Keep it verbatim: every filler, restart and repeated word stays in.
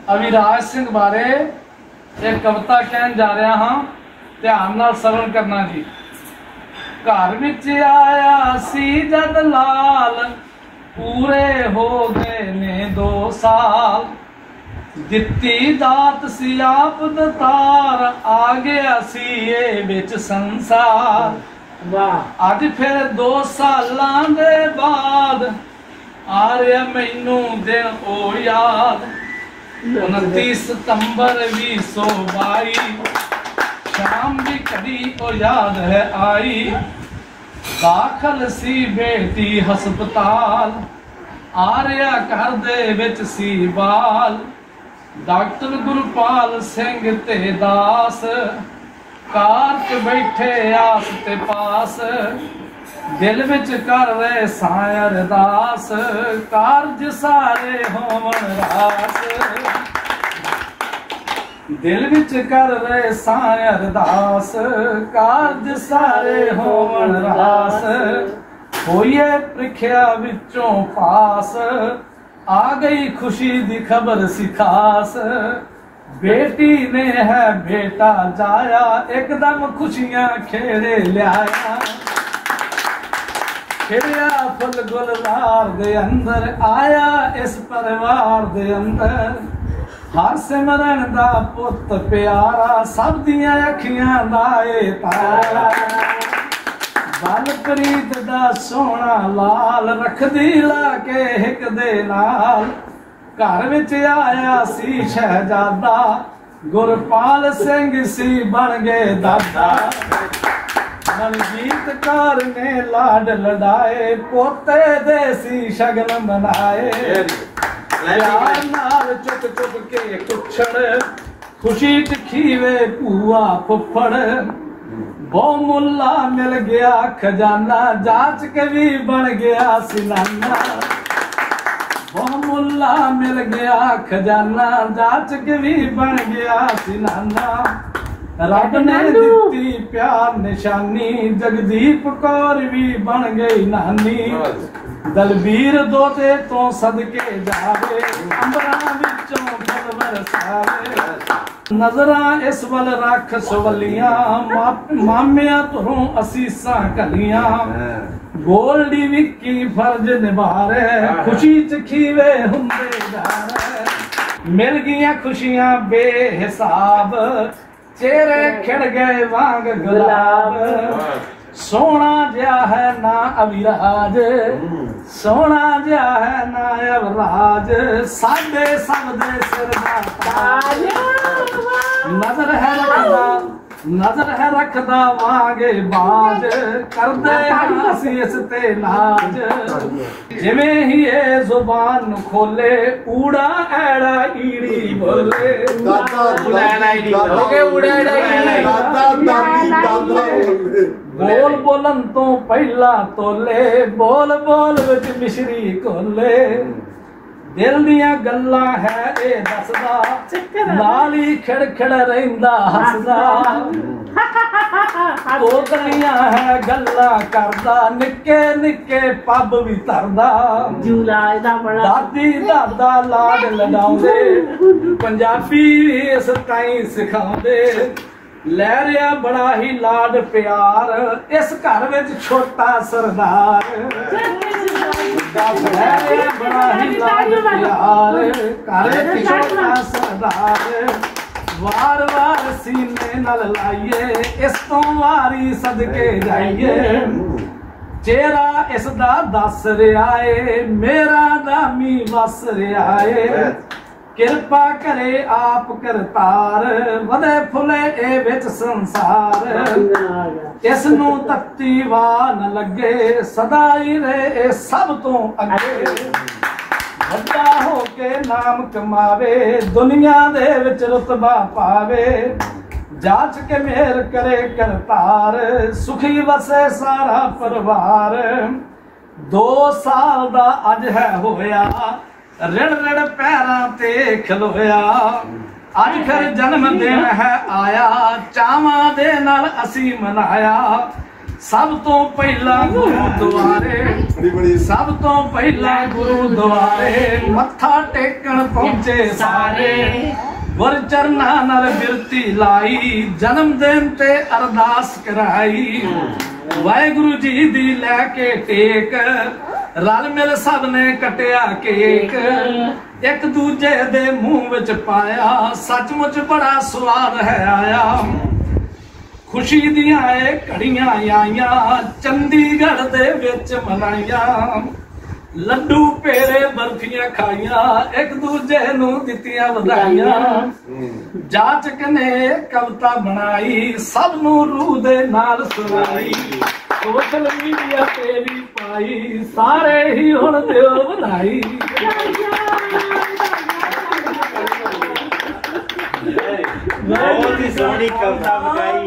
अविराज सिंह बारे एक कविता कहन जा रहा हाँ, ध्यान नाल सरवण करना जी। घर विच आया सी जद लाल, पूरे हो गए ने दो साल, दित्ती दात सी आप दतार, आ गया सी ये विच संसार। अज फिर दो सालां दे बाद आ रहा मैनू दिन ओ याद, उनतीस सितंबर भी सौ बाई, शाम भी कड़ी ओ याद है आई। दाखल सी बेटी हस्पताल, आ रहा घर दे विच सी बाल, डॉक्टर गुरपाल सिंह ते दास, कार च बैठे आस ते पास, दिल विच कर रहे सां अरदास, कारज सारे होवन रास। दिल विच कर रहे सां अरदास, कारज सारे होवन रास। होइए प्रीख्या विचों पास, आ गई खुशी दी खबर सी खास, बेटी ने है बेटा जाया, एकदम खुशियां खेड़े लियाया। खिड़िया फुल गुलजार दे अंदर, आया इस परिवार दे अंदर, हर सिमरन दा पुत प्यारा, सब दियां अखियां दा ए तारा। बलप्रीत दा सोना लाल, रखदी ला के हिक दे नाल, घर विच आया सी शहजादा, गुरपाल सिंह सी बन गए दादा। मनजीत कौर ने लाड लड़ाए, पोते दे सी शगन मनाए। प्यार नाल चुक चुक के कुछड़, खुशी च खीवे भूआ फुफड़, बहु मुल्ला मिल गया खजाना, जांच के भी बन गया सिनाना। बहु मुल्ला मिल गया खजाना, जांच के भी बन गया सिनाना। रब ने दिती प्यार निशानी, जगदीप कौर भी बन गई नानी। दलबीर दोते तो सदके जावे, अंबरां विचों फल बरसावे। नजरां इस वल रख सवलियां, मामियां तुरों असीसां कलियां। गोल्डी विक्की फर्ज निभा रहे, खुशी च खीवे हुंदे जा रहे। मिल गईयां खुशियां बेहिसाब, चेहरे खिड़ गए वांग गुलाब। सोना जिहा है ना अविराज, सोना जिहा है ना अवराज, साडे सब दे सिर दा ताज। नजर है रखदा, नजर है रखदा वांगे बाज, करदे असीं इस ते नाज। जिवें ही ये जुबान खोले, ऊड़ा ऐड़ा ईड़ी बोले। बोल बोलन तो पहला तोले, बोल बोल विच मिश्री कोले। दिल दियां गल्लां है ए दसदा, नाल ही खिड़ खिड़ रहिंदा हसदा। तोतलियां है गल्लां करदा, निक्के निक्के पब भी धरदा। दादी दादा लाड लडाउंदे, पंजाबी इस ताईं सिखाउंदे। लै रिया बड़ा ही लाड प्यार, इस घर विच छोटा सरदार। लै रिया बड़ा ही लाड प्यार, घर विच छोटा सरदार। वार वार सीने नाल लाइए, इस तो वारी सदके जाइए। चेहरा इसदा दस रिहा ए, मेरा दामी वस रिहा ए। किरपा करे आप करतार, वधे फुले ए विच संसार। इस नूं तत्ती वाह न लगे, सदा ही रहे सब तो अगे। वड्डा हो के नाम कमावे, दुनिया दे विच रुतबा पावे। जांच के मेहर करे करतार, सुखी वसे सारा परिवार। दो साल दा अज है होया, रिड़ रिड़ पैरां ते खलोया। अज फिर जन्म दिन है आया, चावां दे नाल असी मनाया। सब तो पहला गुरुद्वारे सब तो पहला गुरुद्वारे मत्था टेकन पहुंचे सारे गुर चरना नाल बिरती लाई जन्म दिन ते अरदास कराई वाहिगुरु जी दी लैके टेक रल मिल सब ने कटिया केक एक दूजे दे मुंह विच पाया सचमुच बड़ा स्वाद है आया खुशी दियां घड़ियां आईयां चंडीगढ़ दे विच मनाइयां लड्डू पेड़े बर्फियां खाइयां एक दूजे नूं दित्तियां वधाइयां जाचक ने कविता बनाई सब नूं रूह दे नाल सुनाई सोशल मीडिया ते भी पाई सारे ही हुण दिओ वधाई बहुत ही सोहनी कविता बनाई